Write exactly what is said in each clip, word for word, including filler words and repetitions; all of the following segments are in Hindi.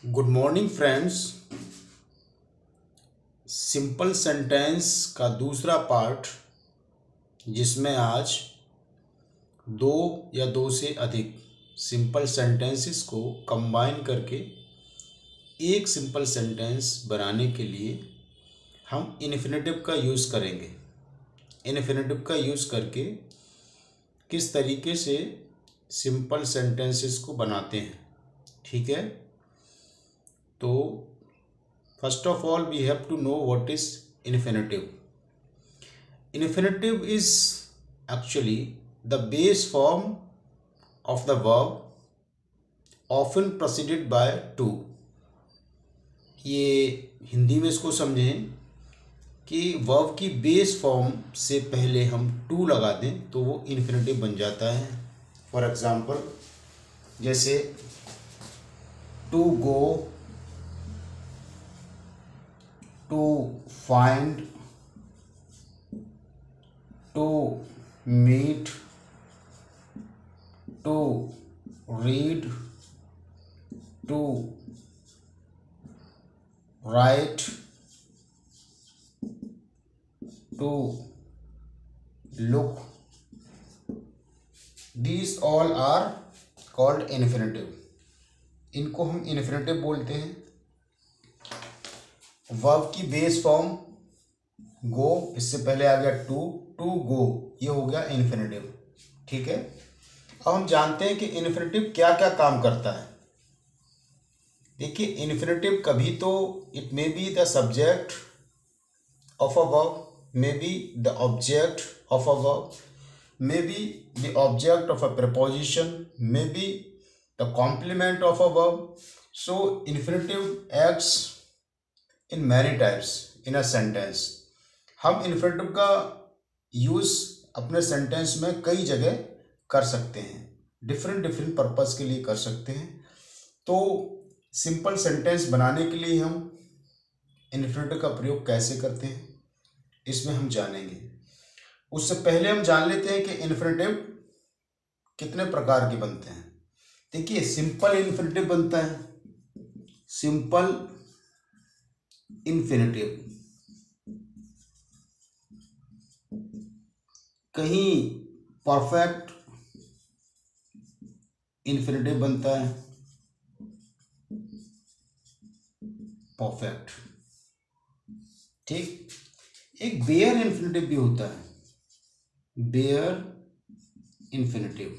Good morning friends. Simple sentence का दूसरा पार्ट, जिसमें आज दो या दो से अधिक सिंपल सेंटेंसेस को कंबाइन करके एक सिंपल सेंटेंस बनाने के लिए हम इन्फिनेटिव का यूज़ करेंगे। इन्फिनेटिव का यूज़ करके किस तरीके से सिंपल सेंटेंसेस को बनाते हैं, ठीक है। तो first of all we have to know what is infinitive. Infinitive is actually the base form of the verb often preceded by to. ये हिंदी में इसको समझें कि वर्ब की बेस फॉर्म से पहले हम टू लगा दें तो वो इन्फिनेटिव बन जाता है। फॉर एग्जांपल जैसे to go, to find, to meet, to read, to write, to look. These all are called infinitive. इनको हम infinitive बोलते हैं। वर्ब की बेस फॉर्म गो, इससे पहले आ गया टू, टू गो, ये हो गया इन्फिनेटिव, ठीक है। अब हम जानते हैं कि इन्फिनेटिव क्या क्या काम करता है। देखिए, इन्फिनेटिव कभी तो it may be the subject of a verb, may be the object of a verb, may be the object of a preposition, may be the complement of a verb. So infinitive acts in many types in a sentence. हम इन्फिनेटिव का यूज़ अपने सेंटेंस में कई जगह कर सकते हैं, डिफरेंट डिफरेंट पर्पस के लिए कर सकते हैं। तो सिंपल सेंटेंस बनाने के लिए हम इन्फिनेटिव का प्रयोग कैसे करते हैं, इसमें हम जानेंगे। उससे पहले हम जान लेते हैं कि इन्फिनेटिव कितने प्रकार के बनते हैं। देखिए, सिंपल इन्फिनेटिव बनता है, सिंपल इन्फिनेटिव, कहीं परफेक्ट इन्फिनेटिव बनता है, परफेक्ट, ठीक। एक बेयर इन्फिनेटिव भी होता है, बेयर इन्फिनेटिव।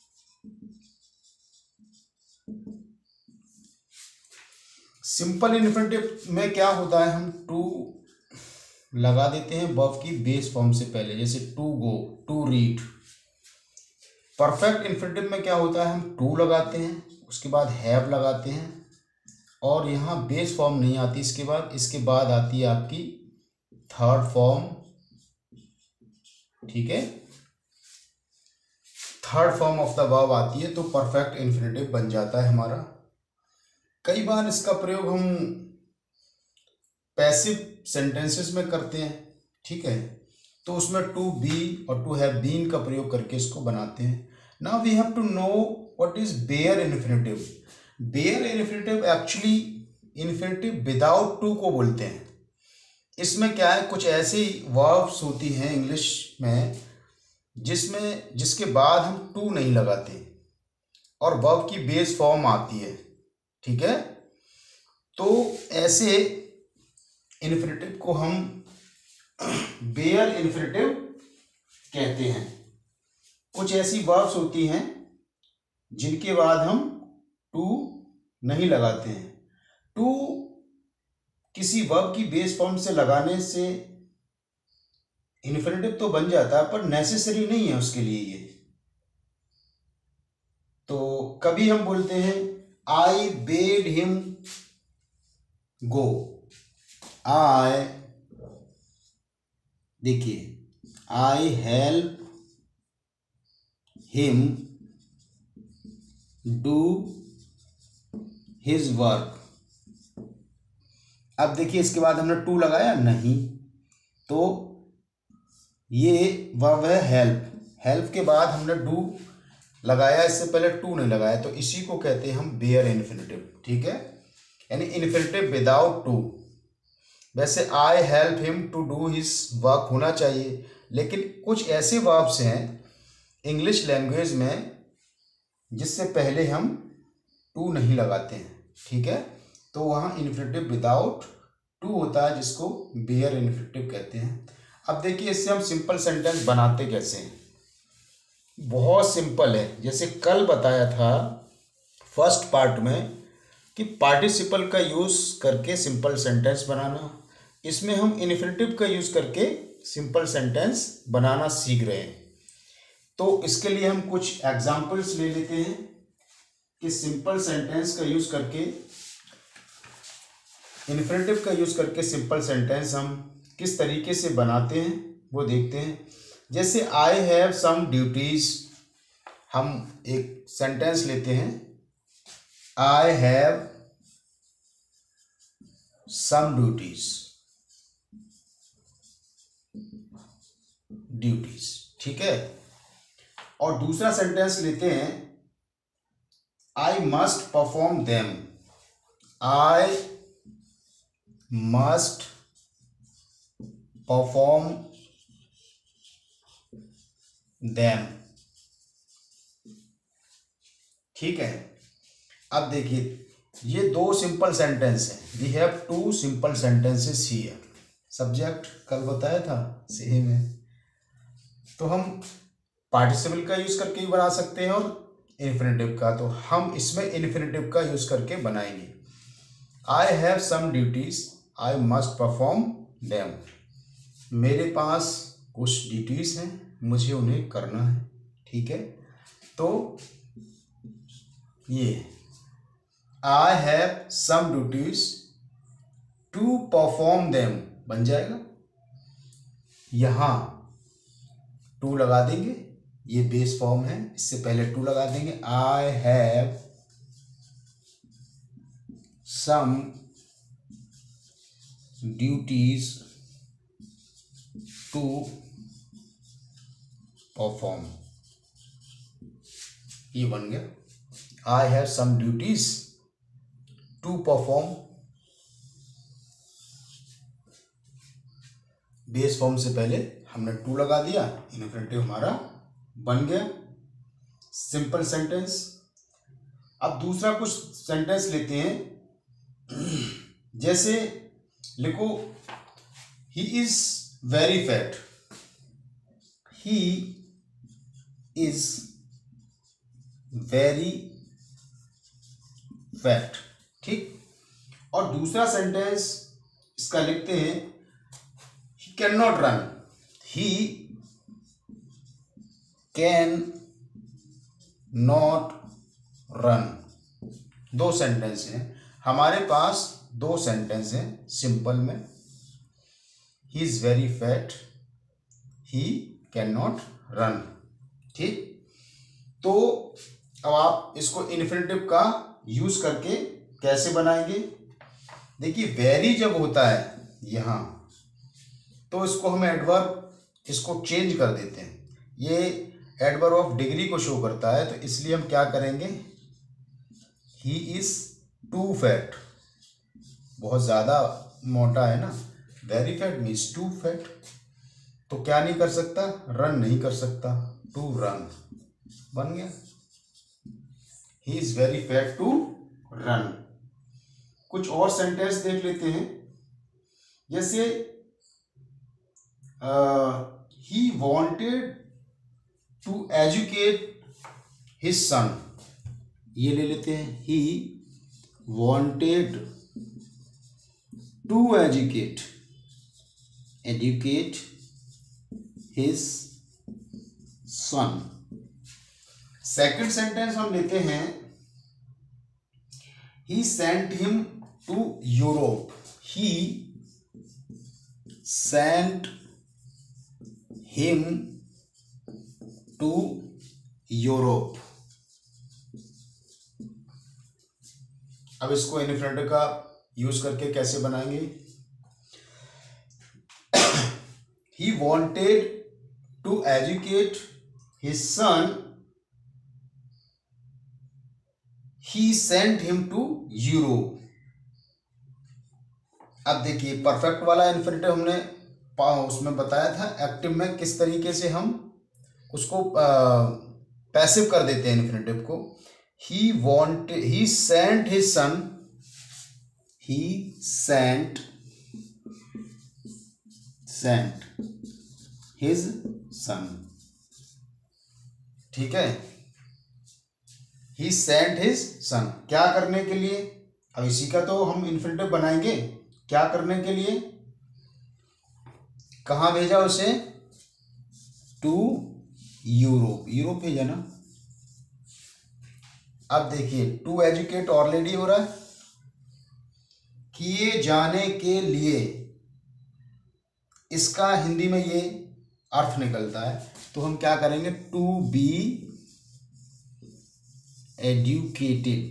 सिंपल इन्फिनेटिव में क्या होता है, हम टू लगा देते हैं वर्ब की बेस फॉर्म से पहले, जैसे to go, to read. Perfect infinitive में क्या होता है, हम टू लगाते हैं, उसके बाद हैव लगाते हैं, और यहाँ बेस फॉर्म नहीं आती, इसके बाद इसके बाद आती है आपकी थर्ड फॉर्म, ठीक है। Third form of the verb आती है तो परफेक्ट इन्फिनेटिव बन जाता है हमारा। कई बार इसका प्रयोग हम पैसिव सेंटेंसेस में करते हैं, ठीक है। तो उसमें टू बी और टू हैव बीन का प्रयोग करके इसको बनाते हैं। Now we have to know what is bare infinitive. Bare infinitive actually infinitive without to को बोलते हैं। इसमें क्या है, कुछ ऐसी वर्ब्स होती हैं इंग्लिश में जिसमें जिसके बाद हम टू नहीं लगाते और वर्ब की बेस फॉर्म आती है, ठीक है। तो ऐसे इन्फिनेटिव को हम बेयर इन्फिनेटिव कहते हैं। कुछ ऐसी वर्ब्स होती हैं जिनके बाद हम टू नहीं लगाते हैं। टू किसी वर्ब की बेस फॉर्म से लगाने से इन्फिनेटिव तो बन जाता है, पर नेसेसरी नहीं है उसके लिए ये। तो कभी हम बोलते हैं आई बेड हिम गो, आई, देखिए, I help him do his work. अब देखिए, इसके बाद हमने टू लगाया नहीं, तो ये वर्ब है हेल्प। हेल्प के बाद हमने डू लगाया, इससे पहले टू नहीं लगाया, तो इसी को कहते हैं हम बेयर इन्फिनेटिव, ठीक है। यानी इन्फिनेटिव विदाउट टू। वैसे I help him to do his work होना चाहिए, लेकिन कुछ ऐसे वर्ब्स हैं इंग्लिश लैंग्वेज में जिससे पहले हम टू नहीं लगाते हैं, ठीक है। तो वहाँ इन्फिनेटिव विदाउट टू होता है, जिसको बेयर इन्फिनेटिव कहते हैं। अब देखिए इससे हम सिंपल सेंटेंस बनाते कैसे हैं। बहुत सिंपल है। जैसे कल बताया था फर्स्ट पार्ट में कि पार्टिसिपल का यूज़ करके सिंपल सेंटेंस बनाना, इसमें हम इन्फिनेटिव का यूज़ करके सिंपल सेंटेंस बनाना सीख रहे हैं। तो इसके लिए हम कुछ एग्जाम्पल्स ले लेते हैं कि सिंपल सेंटेंस का यूज़ करके, इन्फिनेटिव का यूज़ करके सिंपल सेंटेंस हम किस तरीके से बनाते हैं वो देखते हैं। जैसे आई हैव सम ड्यूटीज़, हम एक सेंटेंस लेते हैं, I have some duties, duties, ठीक है। और दूसरा सेंटेंस लेते हैं, I must perform them, I must perform them, ठीक है। अब देखिए ये दो सिंपल सेंटेंस हैं। We have two simple sentences here. Subject कल बताया था सेम है, तो हम पार्टिसिपल का यूज करके भी बना सकते हैं और इन्फिनेटिव का, तो हम इसमें इन्फिनेटिव का यूज करके बनाएंगे। I have some duties, I must perform them. मेरे पास कुछ ड्यूटीज हैं, मुझे उन्हें करना है, ठीक है। तो ये I have some duties to perform them बन जाएगा। यहां टू लगा देंगे, ये बेस फॉर्म है, इससे पहले टू लगा देंगे। I have some duties to perform, ये बन गया। I have some duties to perform, base form से पहले हमने टू लगा दिया, इन्फिनेटिव हमारा बन गया। Simple sentence. अब दूसरा कुछ सेंटेंस लेते हैं। जैसे लिखो, he is very fat, he is very fat, ठीक। और दूसरा सेंटेंस इसका लिखते हैं, he can not run, he can not run. दो सेंटेंस हैं हमारे पास, दो सेंटेंस हैं सिंपल में। He is very fat, he can not run, ठीक। तो अब आप इसको इन्फिनेटिव का यूज करके कैसे बनाएंगे। देखिए वेरी जब होता है यहां, तो इसको हम एडवर्ब, इसको चेंज कर देते हैं। ये एडवर्ब ऑफ डिग्री को शो करता है, तो इसलिए हम क्या करेंगे, ही इज टू फैट, बहुत ज़्यादा मोटा है ना, very fat means too fat, तो क्या नहीं कर सकता, रन नहीं कर सकता, टू रन बन गया। He is very fat to run. कुछ और सेंटेंस देख लेते हैं। जैसे he wanted to educate his son, ये ले लेते हैं, he wanted to educate educate his son. Second sentence हम लेते हैं, he sent him to Europe, he sent him to Europe. अब इसको इन्फिनेटिव का यूज करके कैसे बनाएंगे। He wanted to educate his son, he sent him to Europe. अब देखिए परफेक्ट वाला इन्फिनेटिव हमने उसमें बताया था एक्टिव में किस तरीके से हम उसको पैसिव कर देते हैं इन्फिनेटिव को। He want he sent his son, he sent sent his son, ठीक है। ही सेंट हिज सन क्या करने के लिए, अब इसी का तो हम इन्फिनेटिव बनाएंगे। क्या करने के लिए, कहाँ भेजा उसे, टू यूरोप, यूरोप भेजा ना। अब देखिए टू एजुकेट ऑलरेडी हो रहा है, किए जाने के लिए, इसका हिंदी में ये अर्थ निकलता है। तो हम क्या करेंगे, टू बी एजुकेटेड,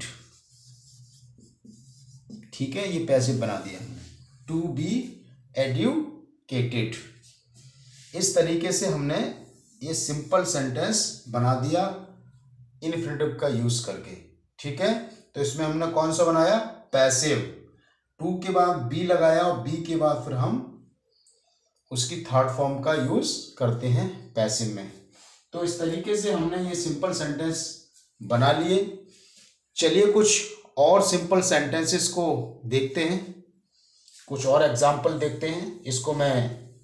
ठीक है, ये पैसिव बना दिया हमने, टू बी एजुकेटेड। इस तरीके से हमने ये सिंपल सेंटेंस बना दिया इन्फिनेटिव का यूज करके, ठीक है। तो इसमें हमने कौन सा बनाया, पैसिव। टू के बाद बी लगाया और बी के बाद फिर हम उसकी थर्ड फॉर्म का यूज करते हैं पैसिव में। तो इस तरीके से हमने ये सिंपल सेंटेंस बना लिए। चलिए कुछ और सिंपल सेंटेंसेस को देखते हैं, कुछ और एग्जाम्पल देखते हैं। इसको मैं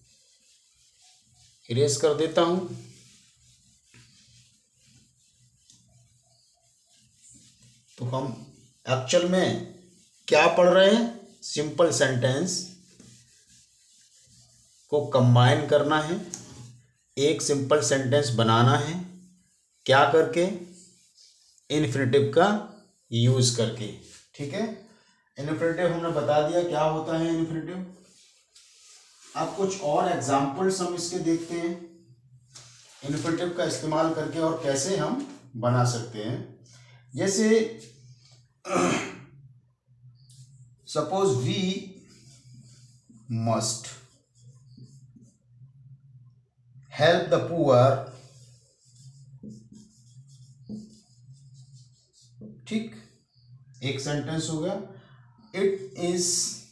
इरेज कर देता हूं। तो हम एक्चुअल में क्या पढ़ रहे हैं, सिंपल सेंटेंस को कंबाइन करना है, एक सिंपल सेंटेंस बनाना है, क्या करके, इन्फिनेटिव का यूज करके, ठीक है। इन्फिनेटिव हमने बता दिया क्या होता है इन्फिनेटिव। अब कुछ और एग्जाम्पल्स हम इसके देखते हैं, इन्फिनेटिव का इस्तेमाल करके और कैसे हम बना सकते हैं। जैसे suppose we must help the poor, ठीक, एक सेंटेंस हो गया। It is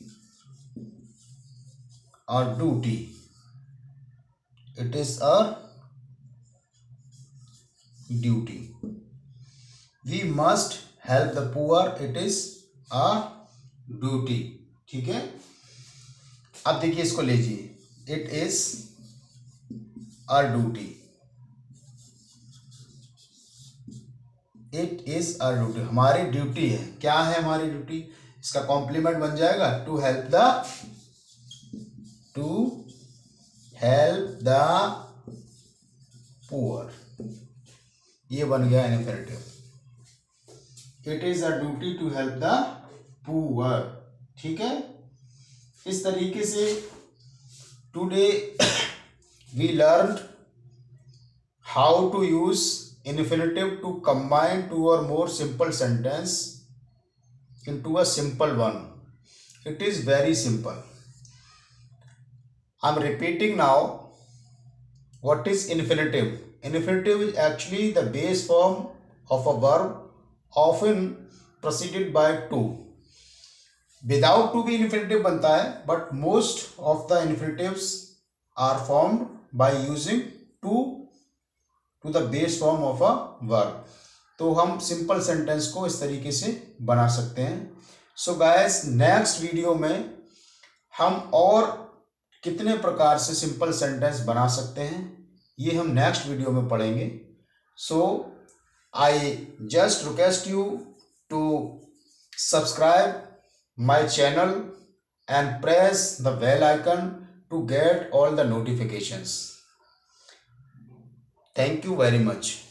a duty, it is a duty. We must help the poor, it is a duty, ठीक है। अब देखिए इसको लीजिए, it is a duty, it is a duty, हमारी ड्यूटी है। क्या है हमारी ड्यूटी, इसका कॉम्प्लीमेंट बन जाएगा to help the, to help the poor, ये बन गया infinitive. It is a duty to help the poor, ठीक है। इस तरीके से today we learn how to use infinitive to combine two or more simple sentence into a simple one. It is very simple. I'm repeating now. What is infinitive? Infinitive is actually the base form of a verb, often preceded by to. Without to भी infinitive बनता है, but most of the infinitives are formed by using to to the base form of a verb. तो हम सिंपल सेंटेंस को इस तरीके से बना सकते हैं। सो गाइस, नेक्स्ट वीडियो में हम और कितने प्रकार से सिंपल सेंटेंस बना सकते हैं, ये हम नेक्स्ट वीडियो में पढ़ेंगे। So I just request you to subscribe my channel and press the bell icon to get all the notifications. Thank you very much.